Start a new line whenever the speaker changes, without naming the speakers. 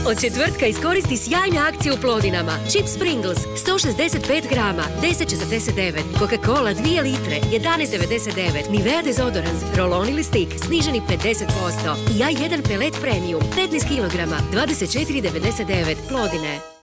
Od četvrtka iskoristi sjajne akcije u Plodinama. Chips Pringles 165 grama 10,49. Coca-Cola 2 litre 11,99. Nivea dezodorans roll-on ili stick sniženi 50%. I A1 pelet premium 15 kg 24,99. Plodine.